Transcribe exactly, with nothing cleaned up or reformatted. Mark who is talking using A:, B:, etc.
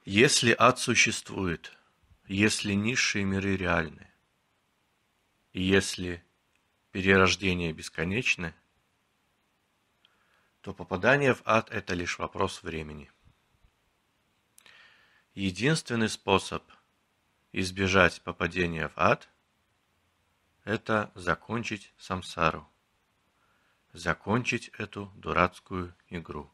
A: Если ад существует, если низшие миры реальны, и если перерождение бесконечны, то попадание в ад – это лишь вопрос времени. Единственный способ избежать попадения в ад – это закончить самсару, закончить эту дурацкую игру.